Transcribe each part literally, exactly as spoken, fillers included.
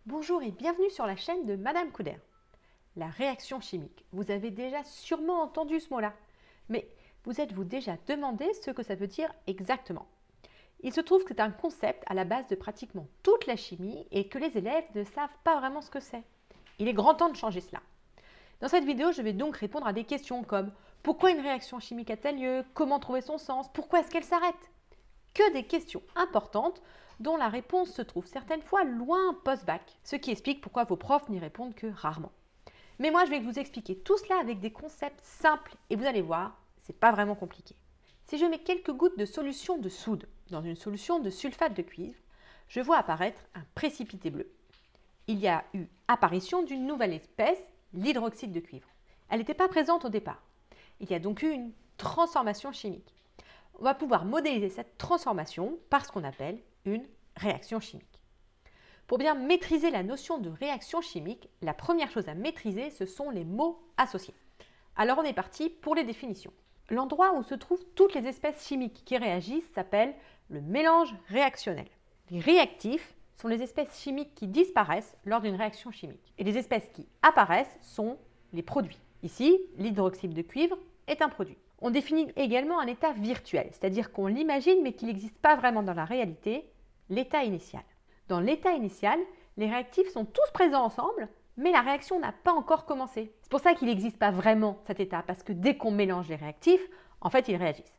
Bonjour et bienvenue sur la chaîne de Madame Couder. La réaction chimique. Vous avez déjà sûrement entendu ce mot-là, mais vous êtes-vous déjà demandé ce que ça veut dire exactement? Il se trouve que c'est un concept à la base de pratiquement toute la chimie et que les élèves ne savent pas vraiment ce que c'est. Il est grand temps de changer cela. Dans cette vidéo, je vais donc répondre à des questions comme pourquoi une réaction chimique a-t-elle lieu? Comment trouver son sens? Pourquoi est-ce qu'elle s'arrête? Que des questions importantes dont la réponse se trouve certaines fois loin post-bac, ce qui explique pourquoi vos profs n'y répondent que rarement. Mais moi, je vais vous expliquer tout cela avec des concepts simples et vous allez voir, c'est pas vraiment compliqué. Si je mets quelques gouttes de solution de soude dans une solution de sulfate de cuivre, je vois apparaître un précipité bleu. Il y a eu apparition d'une nouvelle espèce, l'hydroxyde de cuivre. Elle n'était pas présente au départ. Il y a donc eu une transformation chimique. On va pouvoir modéliser cette transformation par ce qu'on appelle une réaction chimique. Pour bien maîtriser la notion de réaction chimique, la première chose à maîtriser, ce sont les mots associés. Alors on est parti pour les définitions. L'endroit où se trouvent toutes les espèces chimiques qui réagissent s'appelle le mélange réactionnel. Les réactifs sont les espèces chimiques qui disparaissent lors d'une réaction chimique. Et les espèces qui apparaissent sont les produits. Ici, l'hydroxyde de cuivre est un produit. On définit également un état virtuel, c'est-à-dire qu'on l'imagine mais qu'il n'existe pas vraiment dans la réalité, l'état initial. Dans l'état initial, les réactifs sont tous présents ensemble, mais la réaction n'a pas encore commencé. C'est pour ça qu'il n'existe pas vraiment cet état, parce que dès qu'on mélange les réactifs, en fait, ils réagissent.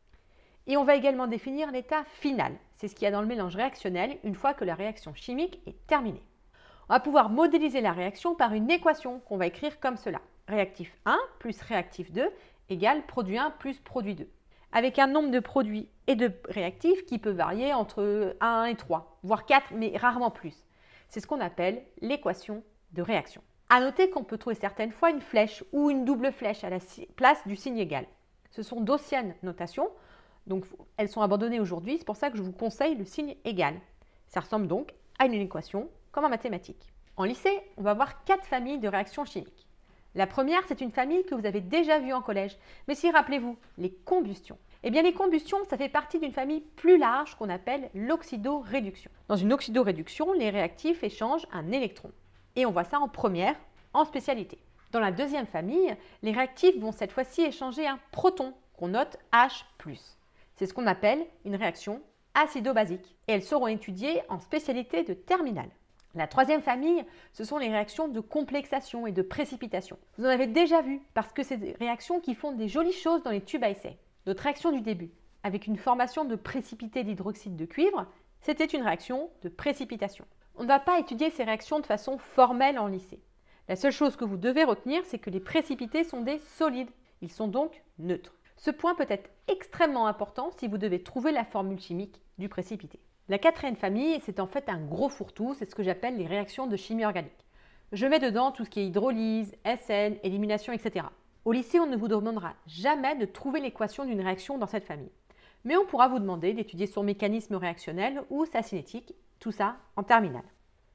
Et on va également définir l'état final. C'est ce qu'il y a dans le mélange réactionnel une fois que la réaction chimique est terminée. On va pouvoir modéliser la réaction par une équation qu'on va écrire comme cela. Réactif un plus réactif deux égale produit un plus produit deux. Avec un nombre de produits et de réactifs qui peut varier entre un et trois, voire quatre, mais rarement plus. C'est ce qu'on appelle l'équation de réaction. À noter qu'on peut trouver certaines fois une flèche ou une double flèche à la place du signe égal. Ce sont d'anciennes notations, donc elles sont abandonnées aujourd'hui, c'est pour ça que je vous conseille le signe égal. Ça ressemble donc à une équation comme en mathématiques. En lycée, on va voir quatre familles de réactions chimiques. La première, c'est une famille que vous avez déjà vue en collège. Mais si, rappelez-vous, les combustions. Eh bien, les combustions, ça fait partie d'une famille plus large qu'on appelle l'oxydoréduction. Dans une oxydoréduction, les réactifs échangent un électron. Et on voit ça en première, en spécialité. Dans la deuxième famille, les réactifs vont cette fois-ci échanger un proton, qu'on note H plus. C'est ce qu'on appelle une réaction acido-basique. Et elles seront étudiées en spécialité de terminale. La troisième famille, ce sont les réactions de complexation et de précipitation. Vous en avez déjà vu parce que c'est des réactions qui font des jolies choses dans les tubes à essai. Notre réaction du début, avec une formation de précipité d'hydroxyde de cuivre, c'était une réaction de précipitation. On ne va pas étudier ces réactions de façon formelle en lycée. La seule chose que vous devez retenir, c'est que les précipités sont des solides. Ils sont donc neutres. Ce point peut être extrêmement important si vous devez trouver la formule chimique du précipité. La quatrième famille, c'est en fait un gros fourre-tout, c'est ce que j'appelle les réactions de chimie organique. Je mets dedans tout ce qui est hydrolyse, S N, élimination, et cetera. Au lycée, on ne vous demandera jamais de trouver l'équation d'une réaction dans cette famille. Mais on pourra vous demander d'étudier son mécanisme réactionnel ou sa cinétique, tout ça en terminale.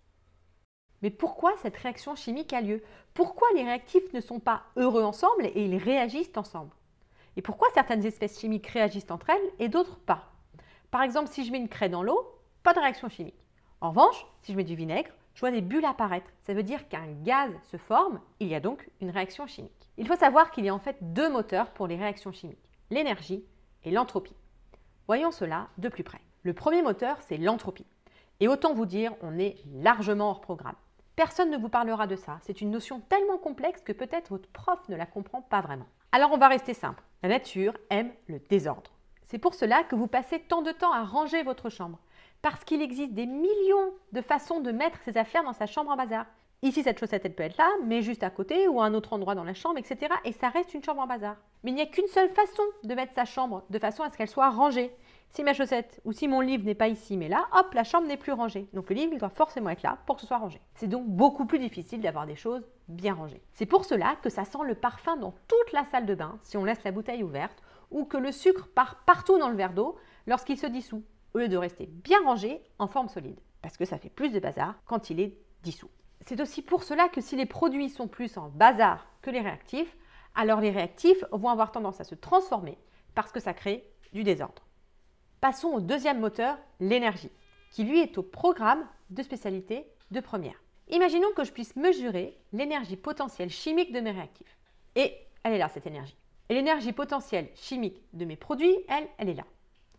Mais pourquoi cette réaction chimique a lieu? Pourquoi les réactifs ne sont pas heureux ensemble et ils réagissent ensemble? Et pourquoi certaines espèces chimiques réagissent entre elles et d'autres pas? Par exemple, si je mets une craie dans l'eau, pas de réaction chimique. En revanche, si je mets du vinaigre, je vois des bulles apparaître. Ça veut dire qu'un gaz se forme, il y a donc une réaction chimique. Il faut savoir qu'il y a en fait deux moteurs pour les réactions chimiques, l'énergie et l'entropie. Voyons cela de plus près. Le premier moteur, c'est l'entropie. Et autant vous dire, on est largement hors programme. Personne ne vous parlera de ça. C'est une notion tellement complexe que peut-être votre prof ne la comprend pas vraiment. Alors on va rester simple. La nature aime le désordre. C'est pour cela que vous passez tant de temps à ranger votre chambre. Parce qu'il existe des millions de façons de mettre ses affaires dans sa chambre en bazar. Ici, cette chaussette, elle peut être là, mais juste à côté ou à un autre endroit dans la chambre, et cetera. Et ça reste une chambre en bazar. Mais il n'y a qu'une seule façon de mettre sa chambre, de façon à ce qu'elle soit rangée. Si ma chaussette ou si mon livre n'est pas ici, mais là, hop, la chambre n'est plus rangée. Donc le livre, il doit forcément être là pour que ce soit rangé. C'est donc beaucoup plus difficile d'avoir des choses bien rangées. C'est pour cela que ça sent le parfum dans toute la salle de bain, si on laisse la bouteille ouverte, ou que le sucre part partout dans le verre d'eau lorsqu'il se dissout, au lieu de rester bien rangé en forme solide, parce que ça fait plus de bazar quand il est dissous. C'est aussi pour cela que si les produits sont plus en bazar que les réactifs, alors les réactifs vont avoir tendance à se transformer parce que ça crée du désordre. Passons au deuxième moteur, l'énergie, qui lui est au programme de spécialité deux premières. Imaginons que je puisse mesurer l'énergie potentielle chimique de mes réactifs. Et elle est là, cette énergie. Et l'énergie potentielle chimique de mes produits, elle, elle est là.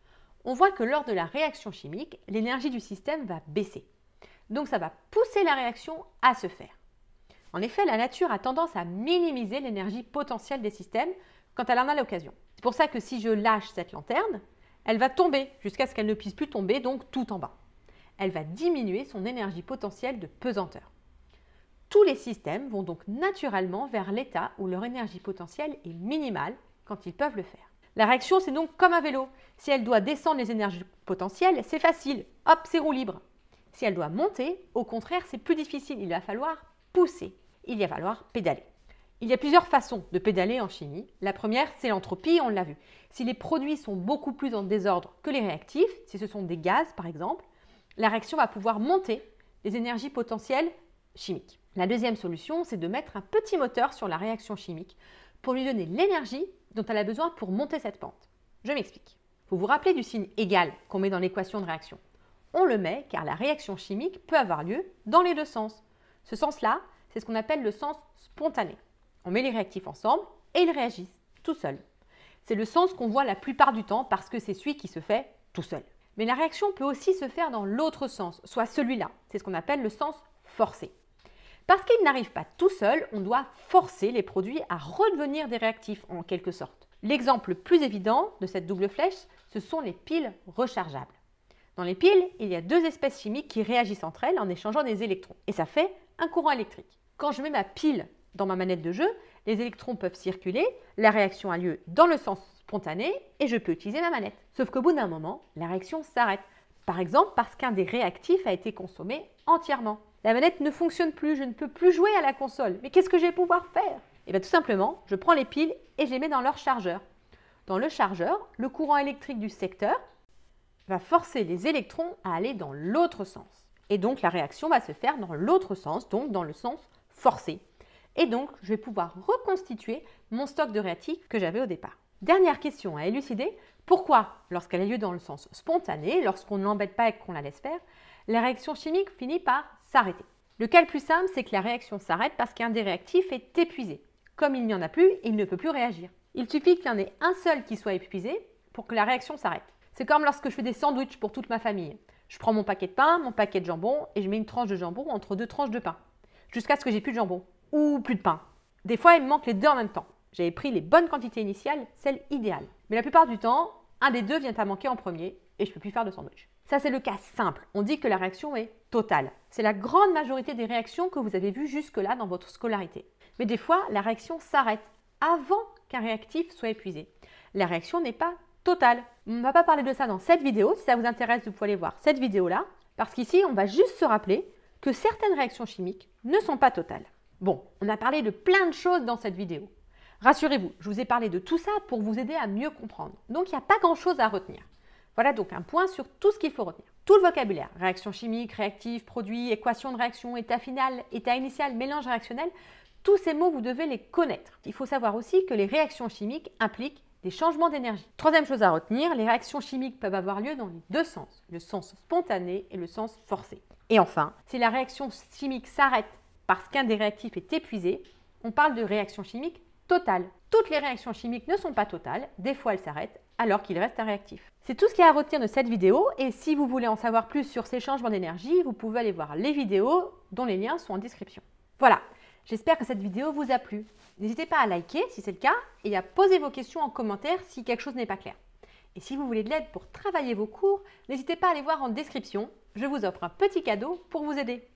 On voit que lors de la réaction chimique, l'énergie du système va baisser. Donc ça va pousser la réaction à se faire. En effet, la nature a tendance à minimiser l'énergie potentielle des systèmes quand elle en a l'occasion. C'est pour ça que si je lâche cette lanterne, elle va tomber jusqu'à ce qu'elle ne puisse plus tomber, donc tout en bas. Elle va diminuer son énergie potentielle de pesanteur. Tous les systèmes vont donc naturellement vers l'état où leur énergie potentielle est minimale quand ils peuvent le faire. La réaction, c'est donc comme un vélo. Si elle doit descendre les énergies potentielles, c'est facile. Hop, c'est roue libre. Si elle doit monter, au contraire, c'est plus difficile. Il va falloir pousser. Il va falloir pédaler. Il y a plusieurs façons de pédaler en chimie. La première, c'est l'entropie, on l'a vu. Si les produits sont beaucoup plus en désordre que les réactifs, si ce sont des gaz par exemple, la réaction va pouvoir monter les énergies potentielles chimiques. La deuxième solution, c'est de mettre un petit moteur sur la réaction chimique pour lui donner l'énergie dont elle a besoin pour monter cette pente. Je m'explique. Vous vous rappelez du signe égal qu'on met dans l'équation de réaction. On le met car la réaction chimique peut avoir lieu dans les deux sens. Ce sens-là, c'est ce qu'on appelle le sens spontané. On met les réactifs ensemble et ils réagissent tout seuls. C'est le sens qu'on voit la plupart du temps parce que c'est celui qui se fait tout seul. Mais la réaction peut aussi se faire dans l'autre sens, soit celui-là. C'est ce qu'on appelle le sens forcé. Parce qu'il n'arrive pas tout seul, on doit forcer les produits à redevenir des réactifs en quelque sorte. L'exemple le plus évident de cette double flèche, ce sont les piles rechargeables. Dans les piles, il y a deux espèces chimiques qui réagissent entre elles en échangeant des électrons. Et ça fait un courant électrique. Quand je mets ma pile dans ma manette de jeu, les électrons peuvent circuler, la réaction a lieu dans le sens spontané et je peux utiliser ma manette. Sauf qu'au bout d'un moment, la réaction s'arrête. Par exemple parce qu'un des réactifs a été consommé entièrement. La manette ne fonctionne plus, je ne peux plus jouer à la console. Mais qu'est-ce que je vais pouvoir faire? Et bien tout simplement, je prends les piles et je les mets dans leur chargeur. Dans le chargeur, le courant électrique du secteur va forcer les électrons à aller dans l'autre sens. Et donc la réaction va se faire dans l'autre sens, donc dans le sens forcé. Et donc je vais pouvoir reconstituer mon stock de réactifs que j'avais au départ. Dernière question à élucider, pourquoi, lorsqu'elle a lieu dans le sens spontané, lorsqu'on ne l'embête pas et qu'on la laisse faire, la réaction chimique finit par s'arrêter? Le cas le plus simple, c'est que la réaction s'arrête parce qu'un des réactifs est épuisé. Comme il n'y en a plus, il ne peut plus réagir. Il suffit qu'il y en ait un seul qui soit épuisé pour que la réaction s'arrête. C'est comme lorsque je fais des sandwichs pour toute ma famille. Je prends mon paquet de pain, mon paquet de jambon et je mets une tranche de jambon entre deux tranches de pain. Jusqu'à ce que j'ai plus de jambon ou plus de pain. Des fois, il me manque les deux en même temps. J'avais pris les bonnes quantités initiales, celles idéales. Mais la plupart du temps, un des deux vient à manquer en premier et je ne peux plus faire de sandwich. Ça, c'est le cas simple. On dit que la réaction est totale. C'est la grande majorité des réactions que vous avez vues jusque-là dans votre scolarité. Mais des fois, la réaction s'arrête avant qu'un réactif soit épuisé. La réaction n'est pas totale. On ne va pas parler de ça dans cette vidéo. Si ça vous intéresse, vous pouvez aller voir cette vidéo-là. Parce qu'ici, on va juste se rappeler que certaines réactions chimiques ne sont pas totales. Bon, on a parlé de plein de choses dans cette vidéo. Rassurez-vous, je vous ai parlé de tout ça pour vous aider à mieux comprendre. Donc, il n'y a pas grand-chose à retenir. Voilà donc un point sur tout ce qu'il faut retenir. Tout le vocabulaire, réaction chimique, réactif, produit, équation de réaction, état final, état initial, mélange réactionnel, tous ces mots, vous devez les connaître. Il faut savoir aussi que les réactions chimiques impliquent des changements d'énergie. Troisième chose à retenir, les réactions chimiques peuvent avoir lieu dans les deux sens, le sens spontané et le sens forcé. Et enfin, si la réaction chimique s'arrête parce qu'un des réactifs est épuisé, on parle de réaction chimique totale. Toutes les réactions chimiques ne sont pas totales, des fois elles s'arrêtent alors qu'il reste un réactif. C'est tout ce qu'il y a à retenir de cette vidéo et si vous voulez en savoir plus sur ces changements d'énergie, vous pouvez aller voir les vidéos dont les liens sont en description. Voilà, j'espère que cette vidéo vous a plu. N'hésitez pas à liker si c'est le cas et à poser vos questions en commentaire si quelque chose n'est pas clair. Et si vous voulez de l'aide pour travailler vos cours, n'hésitez pas à aller voir en description, je vous offre un petit cadeau pour vous aider.